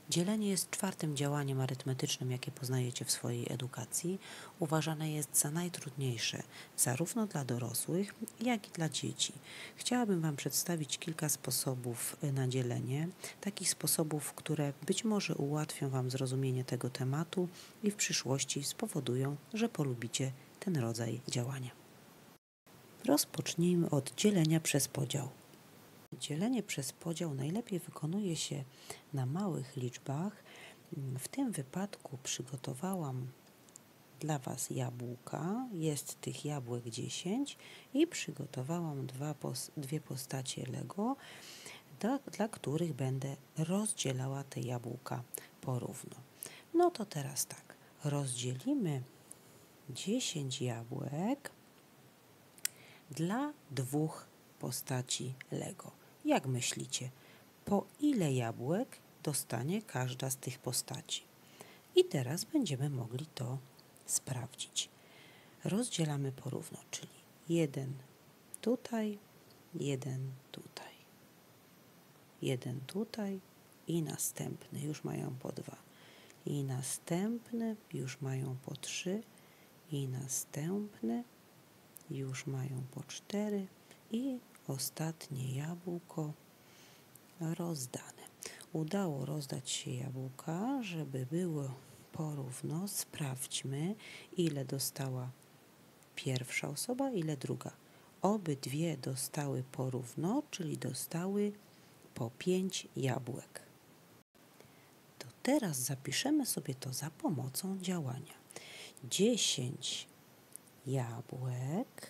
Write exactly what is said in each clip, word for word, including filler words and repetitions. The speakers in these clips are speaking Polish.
Dzielenie jest czwartym działaniem arytmetycznym, jakie poznajecie w swojej edukacji. Uważane jest za najtrudniejsze, zarówno dla dorosłych, jak i dla dzieci. Chciałabym Wam przedstawić kilka sposobów na dzielenie, takich sposobów, które być może ułatwią Wam zrozumienie tego tematu i w przyszłości spowodują, że polubicie ten rodzaj działania. Rozpocznijmy od dzielenia przez podział. Dzielenie przez podział najlepiej wykonuje się na małych liczbach. W tym wypadku przygotowałam dla Was jabłka. Jest tych jabłek dziesięć i przygotowałam dwa, dwie postacie Lego, dla, dla których będę rozdzielała te jabłka porówno. No to teraz tak, rozdzielimy dziesięć jabłek dla dwóch postaci Lego. Jak myślicie, po ile jabłek dostanie każda z tych postaci? I teraz będziemy mogli to sprawdzić. Rozdzielamy porówno, czyli jeden tutaj, jeden tutaj, jeden tutaj i następny już mają po dwa. I następny już mają po trzy i następny już mają po cztery i ostatnie jabłko rozdane. Udało rozdać się jabłka, żeby było porówno. Sprawdźmy, ile dostała pierwsza osoba, ile druga. Obydwie dostały porówno, czyli dostały po pięć jabłek. To teraz zapiszemy sobie to za pomocą działania. dziesięć jabłek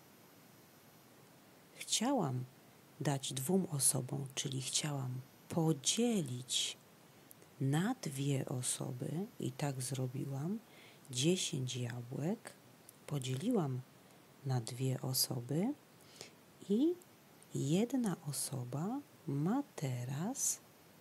chciałam dać dwóm osobom, czyli chciałam podzielić na dwie osoby i tak zrobiłam. dziesięć jabłek podzieliłam na dwie osoby i jedna osoba ma teraz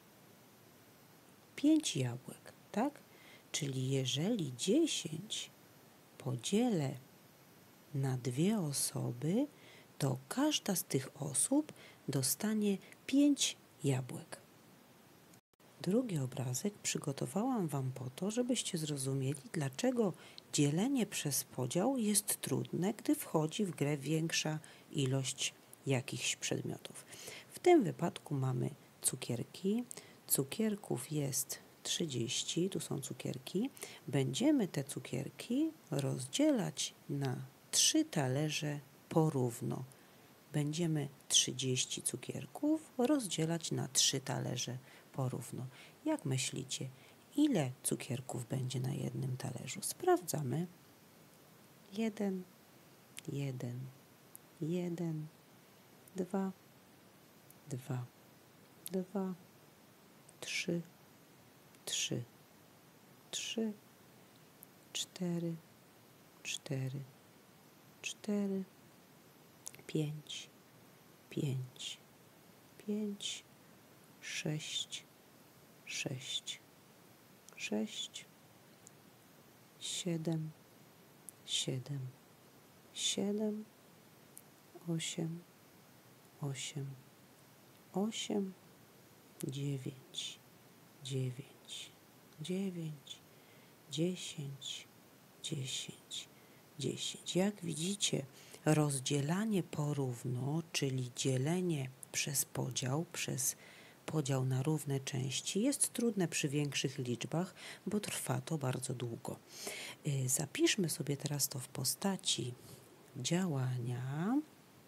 pięć jabłek, tak? Czyli jeżeli dziesięć podzielę na dwie osoby, to każda z tych osób dostanie pięć jabłek. Drugi obrazek przygotowałam Wam po to, żebyście zrozumieli, dlaczego dzielenie przez podział jest trudne, gdy wchodzi w grę większa ilość jakichś przedmiotów. W tym wypadku mamy cukierki. Cukierków jest trzydzieści, tu są cukierki. Będziemy te cukierki rozdzielać na trzy talerze porówno. Będziemy trzydzieści cukierków rozdzielać na trzy talerze porówno. Jak myślicie, ile cukierków będzie na jednym talerzu? Sprawdzamy. Jeden, jeden, jeden, dwa, dwa, dwa, trzy, trzy, trzy, cztery, cztery, cztery, pięć, pięć, pięć, sześć, sześć, sześć, siedem, siedem, siedem, osiem, osiem, osiem, dziewięć, dziewięć, dziewięć, dziesięć, dziesięć, dziesięć. Jak widzicie, rozdzielanie porówno, czyli dzielenie przez podział, przez podział na równe części jest trudne przy większych liczbach, bo trwa to bardzo długo. Zapiszmy sobie teraz to w postaci działania.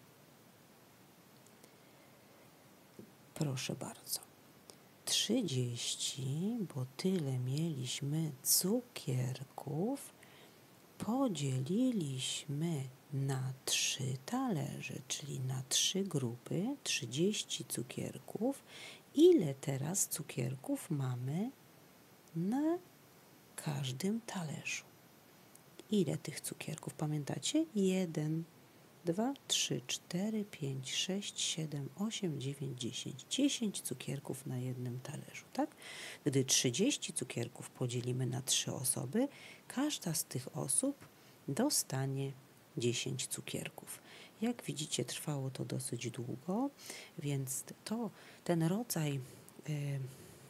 Proszę bardzo. trzydzieści, bo tyle mieliśmy cukierków, podzieliliśmy na trzy talerze, czyli na trzy grupy, trzydzieści cukierków. Ile teraz cukierków mamy na każdym talerzu? Ile tych cukierków? Pamiętacie? jeden, dwa, trzy, cztery, pięć, sześć, siedem, osiem, dziewięć, dziesięć. dziesięć cukierków na jednym talerzu, tak? Gdy trzydzieści cukierków podzielimy na trzy osoby, każda z tych osób dostanie dziesięć cukierków. Jak widzicie, trwało to dosyć długo, więc to ten rodzaj y,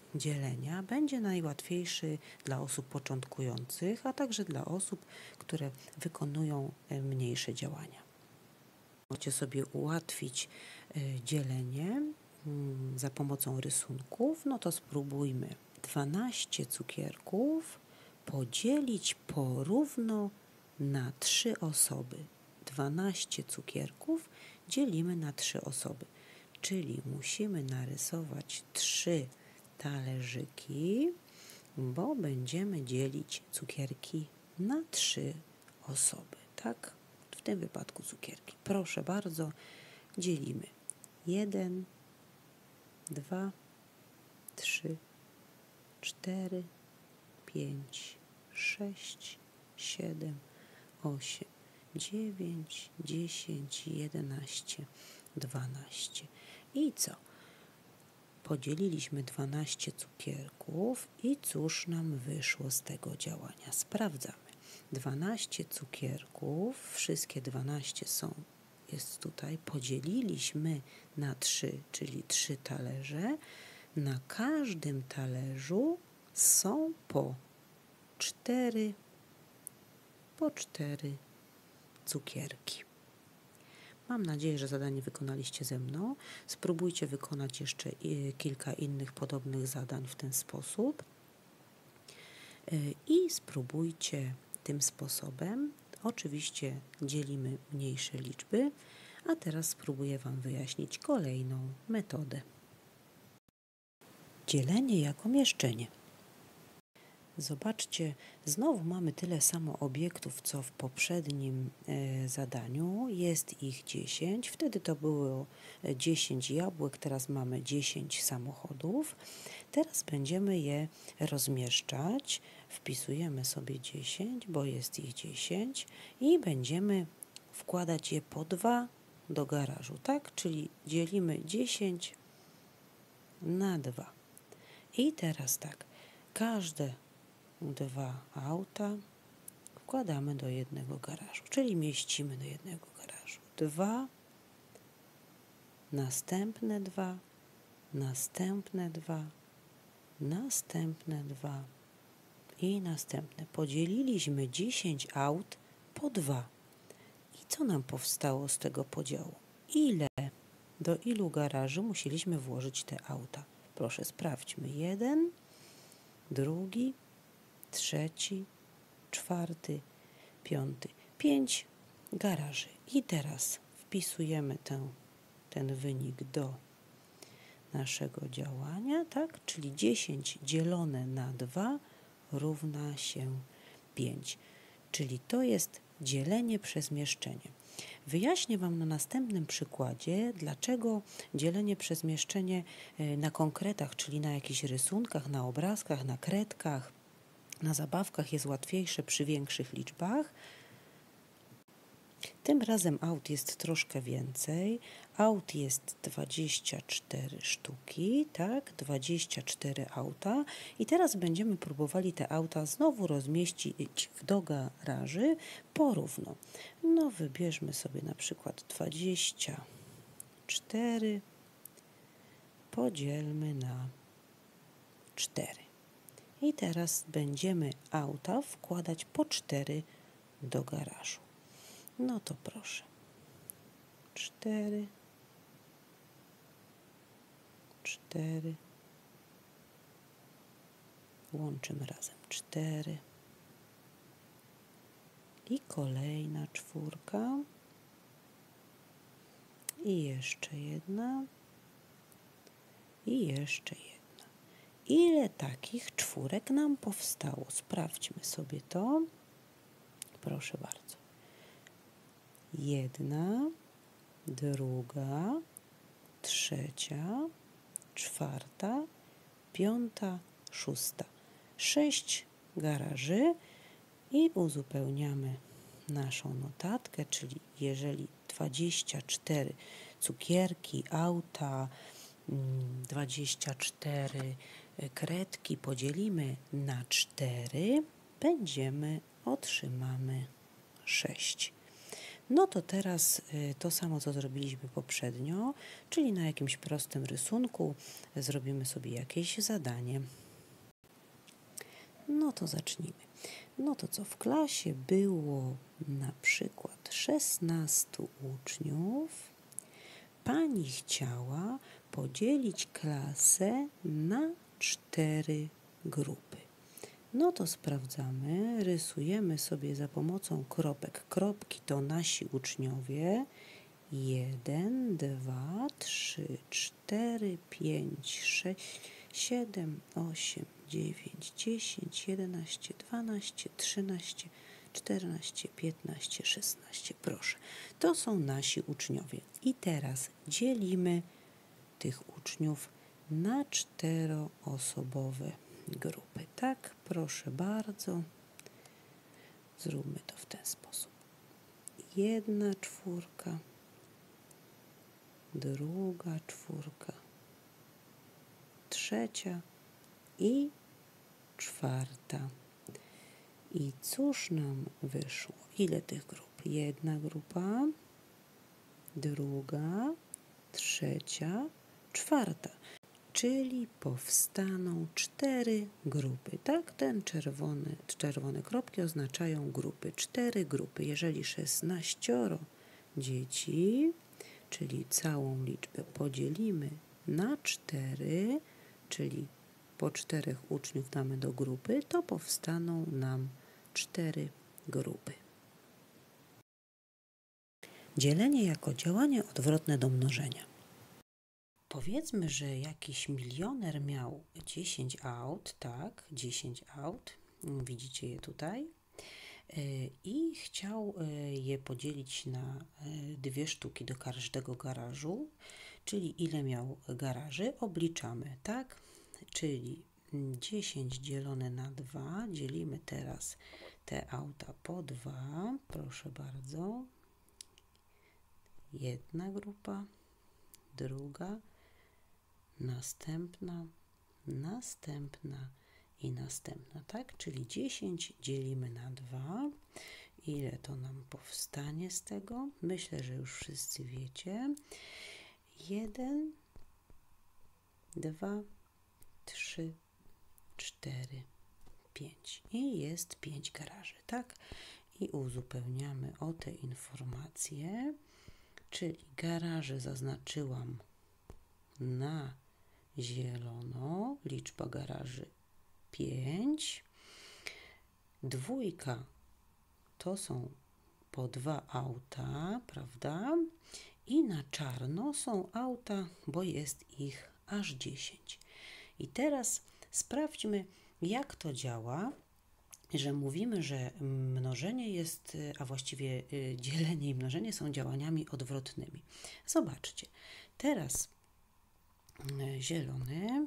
dzielenia będzie najłatwiejszy dla osób początkujących, a także dla osób, które wykonują mniejsze działania. Możecie sobie ułatwić dzielenie za pomocą rysunków. No to spróbujmy. dwanaście cukierków podzielić porówno na trzy osoby. dwanaście cukierków dzielimy na trzy osoby, czyli musimy narysować trzy talerzyki, bo będziemy dzielić cukierki na trzy osoby, tak? W tym wypadku cukierki. Proszę bardzo, dzielimy jeden, dwa, trzy, cztery, pięć, sześć, siedem, osiem, dziewięć, dziesięć, jedenaście, dwanaście. I co? Podzieliliśmy dwanaście cukierków i cóż nam wyszło z tego działania? Sprawdzamy. dwanaście cukierków, wszystkie dwanaście są, jest tutaj, podzieliliśmy na trzy, czyli trzy talerze. Na każdym talerzu są po cztery, po cztery cukierki. Mam nadzieję, że zadanie wykonaliście ze mną. Spróbujcie wykonać jeszcze kilka innych podobnych zadań w ten sposób i spróbujcie tym sposobem. Oczywiście dzielimy mniejsze liczby, a teraz spróbuję Wam wyjaśnić kolejną metodę. Dzielenie jako mieszczenie. Zobaczcie, znowu mamy tyle samo obiektów, co w poprzednim e, zadaniu. Jest ich dziesięć. Wtedy to było dziesięć jabłek, teraz mamy dziesięć samochodów. Teraz będziemy je rozmieszczać. Wpisujemy sobie dziesięć, bo jest ich dziesięć i będziemy wkładać je po dwa do garażu, tak? Czyli dzielimy dziesięć na dwa. I teraz tak, każde dwa auta wkładamy do jednego garażu, czyli mieścimy do jednego garażu. Dwa, następne dwa, następne dwa, następne dwa i następne. Podzieliliśmy dziesięć aut po dwa. I co nam powstało z tego podziału? Ile, do ilu garaży musieliśmy włożyć te auta? Proszę, sprawdźmy. Jeden, drugi, trzeci, czwarty, piąty. Pięć garaży. I teraz wpisujemy ten, ten wynik do naszego działania, tak? Czyli dziesięć dzielone na dwa równa się pięć. Czyli to jest dzielenie przez mieszczenie. Wyjaśnię Wam na następnym przykładzie, dlaczego dzielenie przez mieszczenie na konkretach, czyli na jakichś rysunkach, na obrazkach, na kredkach, na zabawkach jest łatwiejsze przy większych liczbach. Tym razem aut jest troszkę więcej. Aut jest dwadzieścia cztery sztuki, tak? dwadzieścia cztery auta. I teraz będziemy próbowali te auta znowu rozmieścić do garaży porówno. No, wybierzmy sobie na przykład dwadzieścia cztery, podzielmy na cztery. I teraz będziemy auta wkładać po cztery do garażu. No to proszę. cztery, cztery. Łączymy razem. cztery. I kolejna czwórka. I jeszcze jedna. I jeszcze jedna. Ile takich czwórek nam powstało? Sprawdźmy sobie to. Proszę bardzo. Jedna, druga, trzecia, czwarta, piąta, szósta. Sześć garaży i uzupełniamy naszą notatkę, czyli jeżeli dwadzieścia cztery cukierki, auta, dwadzieścia cztery kredki podzielimy na cztery, będziemy, otrzymamy sześć. No to teraz to samo, co zrobiliśmy poprzednio, czyli na jakimś prostym rysunku zrobimy sobie jakieś zadanie. No to zacznijmy. No to co, w klasie było na przykład szesnastu uczniów. Pani chciała podzielić klasę na cztery grupy. No to sprawdzamy, rysujemy sobie za pomocą kropek. Kropki to nasi uczniowie. Jeden, dwa, trzy, cztery, pięć, sześć, siedem, osiem, dziewięć, dziesięć, jedenaście, dwanaście, trzynaście, czternaście, piętnaście, szesnaście. Proszę, to są nasi uczniowie. I teraz dzielimy tych uczniów na czteroosobowe grupy. Tak, proszę bardzo. Zróbmy to w ten sposób. Jedna czwórka, druga czwórka, trzecia i czwarta. I cóż nam wyszło? Ile tych grup? Jedna grupa, druga, trzecia, czwarta. Czyli powstaną cztery grupy. Tak, ten czerwony, czerwone kropki oznaczają grupy. Cztery grupy. Jeżeli szesnaścioro dzieci, czyli całą liczbę podzielimy na cztery, czyli po czterech uczniów damy do grupy, to powstaną nam cztery grupy. Dzielenie jako działanie odwrotne do mnożenia. Powiedzmy, że jakiś milioner miał dziesięć aut, tak, dziesięć aut, widzicie je tutaj, i chciał je podzielić na dwie sztuki do każdego garażu, czyli ile miał garaży, obliczamy, tak, czyli dziesięć dzielone na dwa, dzielimy teraz te auta po dwa, proszę bardzo, jedna grupa, druga, następna, następna i następna, tak? Czyli dziesięć dzielimy na dwa. Ile to nam powstanie z tego? Myślę, że już wszyscy wiecie. jeden, dwa, trzy, cztery, pięć. I jest pięć garaży, tak? I uzupełniamy o te informacje, czyli garaże zaznaczyłam na zielono, liczba garaży pięć, dwójka to są po dwa auta, prawda? I na czarno są auta, bo jest ich aż dziesięć. I teraz sprawdźmy, jak to działa, że mówimy, że mnożenie jest, a właściwie dzielenie i mnożenie są działaniami odwrotnymi. Zobaczcie, teraz zielony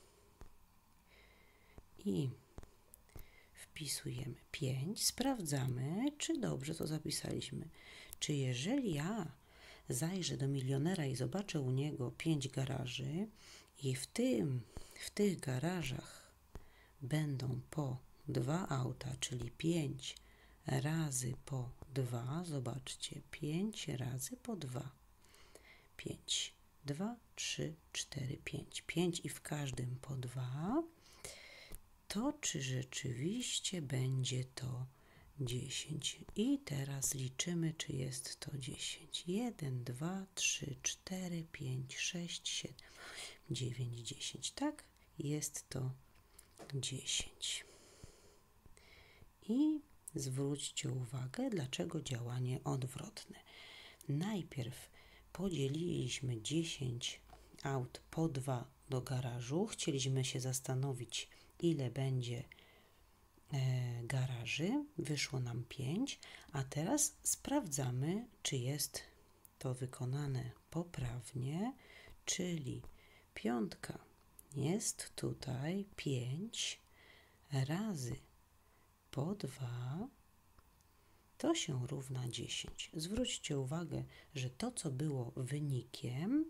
i wpisujemy pięć, sprawdzamy, czy dobrze to zapisaliśmy. Czy jeżeli ja zajrzę do milionera i zobaczę u niego pięć garaży i w tym, w tych garażach będą po dwa auta, czyli pięć razy po dwa, zobaczcie, pięć razy po dwa, pięć. dwa, trzy, cztery, pięć. pięć i w każdym po dwa, to czy rzeczywiście będzie to dziesięć? I teraz liczymy, czy jest to dziesięć. jeden, dwa, trzy, cztery, pięć, sześć, siedem, dziewięć, dziesięć. Tak, jest to dziesięć. I zwróćcie uwagę, dlaczego działanie odwrotne. Najpierw podzieliliśmy dziesięć aut po dwa do garażu. Chcieliśmy się zastanowić, ile będzie e, garaży. Wyszło nam pięć, a teraz sprawdzamy, czy jest to wykonane poprawnie, czyli piątka jest tutaj pięć razy po dwa. To się równa dziesięć. Zwróćcie uwagę, że to, co było wynikiem,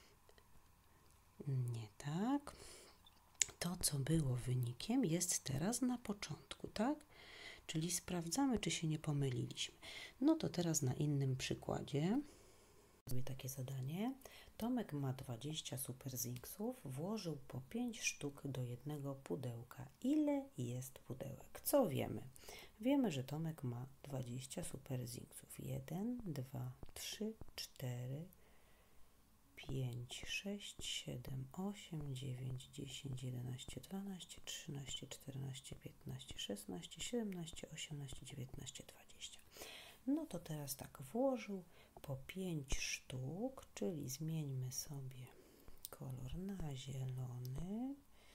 nie tak, to, co było wynikiem, jest teraz na początku, tak? czyli sprawdzamy, czy się nie pomyliliśmy. No to teraz na innym przykładzie zrobię takie zadanie. Tomek ma dwadzieścia Super Zinksów, włożył po pięć sztuk do jednego pudełka. Ile jest pudełek? Co wiemy? Wiemy, że Tomek ma dwadzieścia Super Zinksów. jeden, dwa, trzy, cztery, pięć, sześć, siedem, osiem, dziewięć, dziesięć, jedenaście, dwanaście, trzynaście, czternaście, piętnaście, szesnaście, siedemnaście, osiemnaście, dziewiętnaście, dwadzieścia. No to teraz tak, włożył po pięć sztuk, czyli zmieńmy sobie kolor na zielony.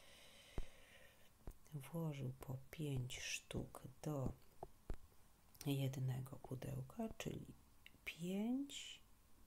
Włożył po pięć sztuk do jednego pudełka, czyli pięć,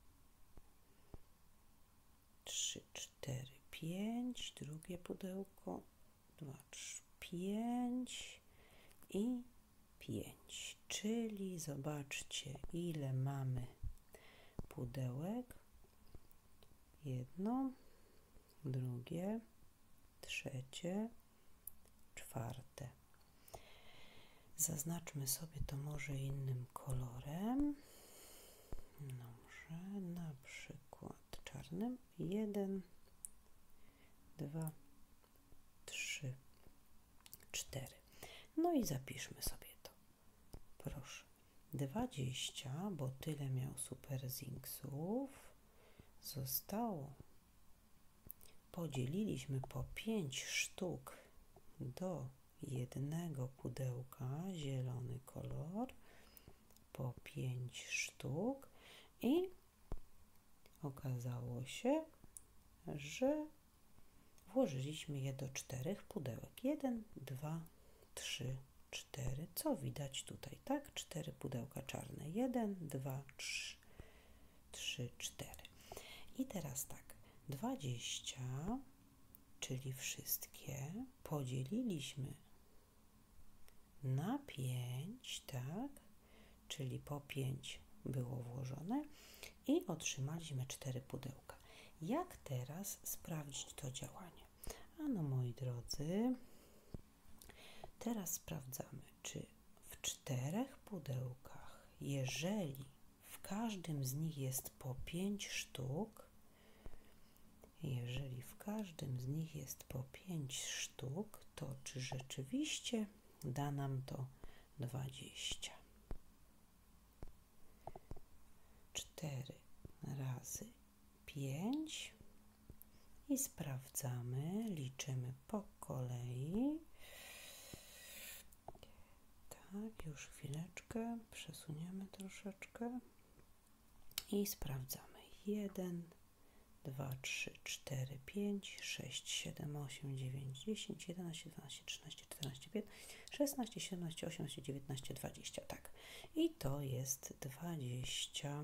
trzy, cztery, pięć, drugie pudełko, dwa, trzy, pięć i pięć, czyli zobaczcie, ile mamy pudełek. Jedno, drugie, trzecie, czwarte. Zaznaczmy sobie to może innym kolorem. Dobrze, na przykład czarnym. Jeden, dwa, trzy, cztery. No i zapiszmy sobie to. Proszę. dwadzieścia, bo tyle miał Super Zinksów, zostało. Podzieliliśmy po pięć sztuk do jednego pudełka, zielony kolor, po pięć sztuk i okazało się, że włożyliśmy je do czterech pudełek. jeden, dwa, trzy, cztery. Co widać tutaj, tak? cztery pudełka czarne. jeden, dwa, trzy, trzy, cztery. I teraz tak, dwadzieścia, czyli wszystkie, podzieliliśmy na pięć, tak? Czyli po pięć było włożone i otrzymaliśmy cztery pudełka. Jak teraz sprawdzić to działanie? Ano, moi drodzy, teraz sprawdzamy, czy w czterech pudełkach, jeżeli w każdym z nich jest po pięć sztuk, jeżeli w każdym z nich jest po pięć sztuk, to czy rzeczywiście da nam to dwadzieścia? cztery razy pięć i sprawdzamy, liczymy po kolei. Tak, już chwileczkę, przesuniemy troszeczkę i sprawdzamy. jeden, dwa, trzy, cztery, pięć, sześć, siedem, osiem, dziewięć, dziesięć, jedenaście, dwanaście, trzynaście, czternaście, piętnaście, szesnaście, siedemnaście, osiemnaście, dziewiętnaście, dwadzieścia. Tak. I to jest dwadzieścia.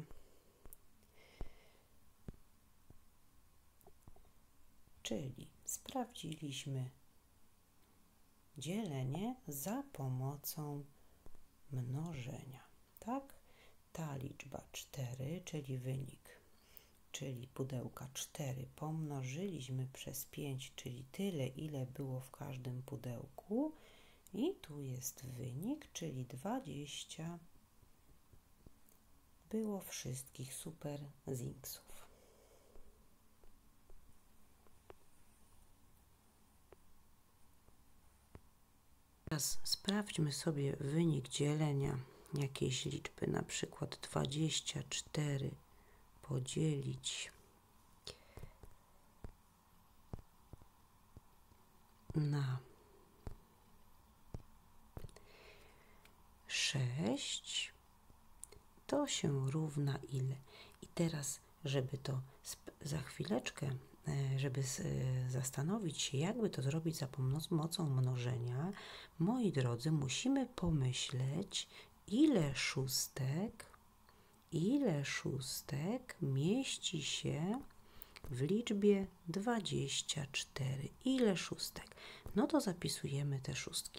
Czyli sprawdziliśmy dzielenie za pomocą mnożenia. Tak? Ta liczba cztery, czyli wynik, czyli pudełka cztery pomnożyliśmy przez pięć, czyli tyle, ile było w każdym pudełku. I tu jest wynik, czyli dwadzieścia było wszystkich Super Zinksów. Teraz sprawdźmy sobie wynik dzielenia jakiejś liczby, na przykład dwadzieścia cztery podzielić na sześć, to się równa ile? I teraz, żeby to za chwileczkę, żeby zastanowić się, jakby to zrobić za pomocą mnożenia, moi drodzy, musimy pomyśleć, ile szóstek, ile szóstek mieści się w liczbie dwadzieścia cztery. Ile szóstek? No to zapisujemy te szóstki.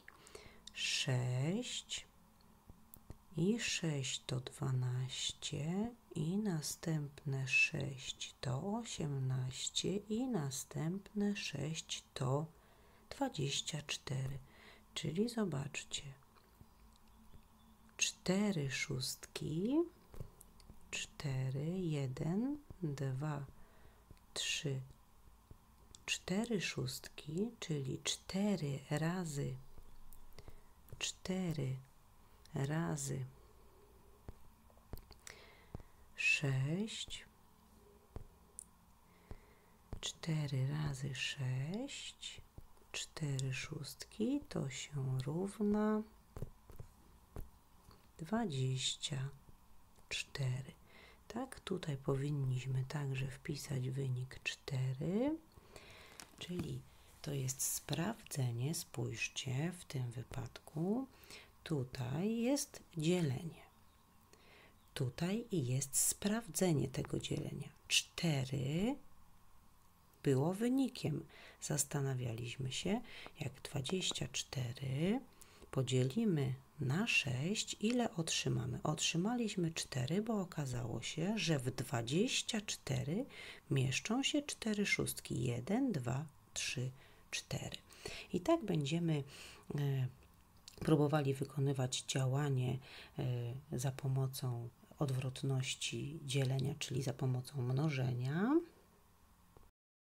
sześć i sześć to dwanaście i następne sześć to osiemnaście i następne sześć to dwadzieścia cztery. Czyli zobaczcie, cztery szóstki, cztery, jeden, dwa, trzy, cztery szóstki, czyli cztery razy cztery razy sześć, cztery razy sześć, cztery szóstki, to się równa dwadzieścia cztery. Tak, tutaj powinniśmy także wpisać wynik cztery, czyli to jest sprawdzenie, spójrzcie, w tym wypadku tutaj jest dzielenie. Tutaj jest sprawdzenie tego dzielenia. cztery było wynikiem. Zastanawialiśmy się, jak dwadzieścia cztery podzielimy na sześć, ile otrzymamy? Otrzymaliśmy cztery, bo okazało się, że w dwadzieścia cztery mieszczą się cztery szóstki. jeden, dwa, trzy, cztery. I tak będziemy e, próbowali wykonywać działanie e, za pomocą odwrotności dzielenia, czyli za pomocą mnożenia.